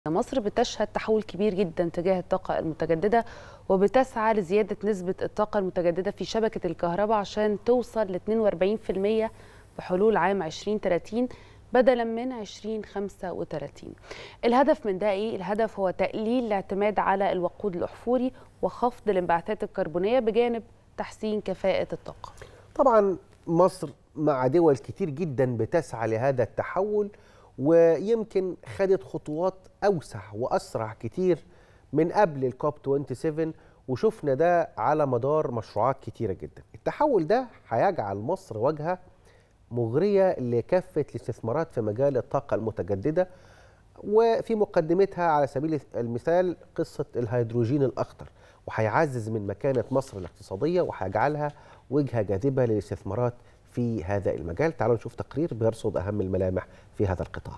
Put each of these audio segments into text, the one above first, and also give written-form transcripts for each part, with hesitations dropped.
مصر بتشهد تحول كبير جدا تجاه الطاقة المتجددة، وبتسعى لزيادة نسبة الطاقة المتجددة في شبكة الكهرباء عشان توصل ل 42% بحلول عام 2030 بدلا من 2035. الهدف من ده ايه؟ الهدف هو تقليل الاعتماد على الوقود الأحفوري وخفض الانبعاثات الكربونية بجانب تحسين كفاءة الطاقة. طبعا مصر مع دول كتير جدا بتسعى لهذا التحول، ويمكن خدت خطوات أوسع وأسرع كتير من قبل الكوب 27، وشفنا ده على مدار مشروعات كتيرة جدا. التحول ده هيجعل مصر واجهة مغرية لكافة الاستثمارات في مجال الطاقة المتجددة، وفي مقدمتها على سبيل المثال قصة الهيدروجين الأخضر، وهيعزز من مكانة مصر الاقتصادية وهيجعلها وجهة جاذبة للاستثمارات في هذا المجال. تعالوا نشوف تقرير بيرصد أهم الملامح في هذا القطاع.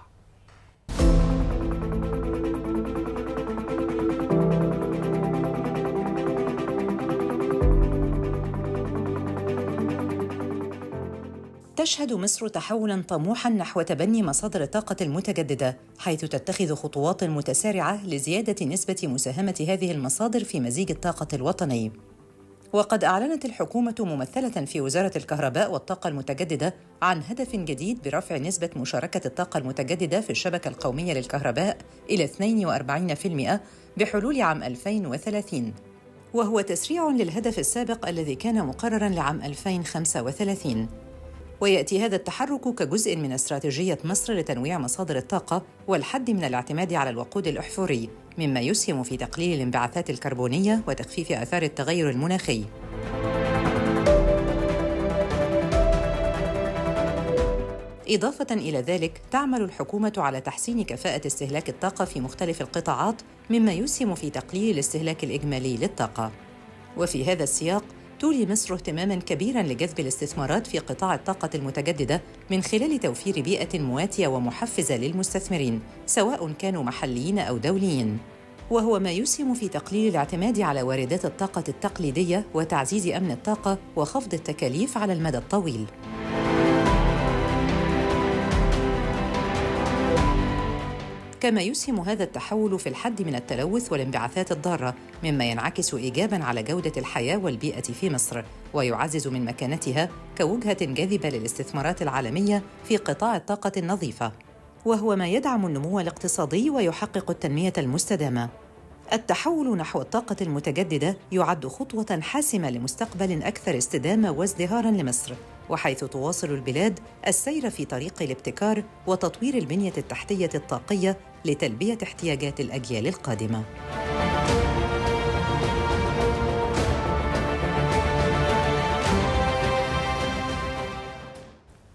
تشهد مصر تحولاً طموحاً نحو تبني مصادر الطاقة المتجددة، حيث تتخذ خطوات متسارعة لزيادة نسبة مساهمة هذه المصادر في مزيج الطاقة الوطني. وقد أعلنت الحكومة ممثلة في وزارة الكهرباء والطاقة المتجددة عن هدف جديد برفع نسبة مشاركة الطاقة المتجددة في الشبكة القومية للكهرباء إلى 42% بحلول عام 2030، وهو تسريع للهدف السابق الذي كان مقرراً لعام 2035. ويأتي هذا التحرك كجزء من استراتيجية مصر لتنويع مصادر الطاقة والحد من الاعتماد على الوقود الأحفوري، مما يسهم في تقليل الانبعاثات الكربونية وتخفيف آثار التغير المناخي. إضافة إلى ذلك، تعمل الحكومة على تحسين كفاءة استهلاك الطاقة في مختلف القطاعات، مما يسهم في تقليل الاستهلاك الإجمالي للطاقة. وفي هذا السياق، تولي مصر اهتماماً كبيراً لجذب الاستثمارات في قطاع الطاقة المتجددة من خلال توفير بيئة مواتية ومحفزة للمستثمرين، سواء كانوا محليين أو دوليين، وهو ما يسهم في تقليل الاعتماد على واردات الطاقة التقليدية وتعزيز أمن الطاقة وخفض التكاليف على المدى الطويل. كما يسهم هذا التحول في الحد من التلوث والانبعاثات الضارة، مما ينعكس إيجاباً على جودة الحياة والبيئة في مصر، ويعزز من مكانتها كوجهة جاذبة للاستثمارات العالمية في قطاع الطاقة النظيفة، وهو ما يدعم النمو الاقتصادي ويحقق التنمية المستدامة. التحول نحو الطاقة المتجددة يعد خطوة حاسمة لمستقبل أكثر استدامة وازدهاراً لمصر، وحيث تواصل البلاد السير في طريق الابتكار وتطوير البنية التحتية الطاقية لتلبية احتياجات الأجيال القادمة.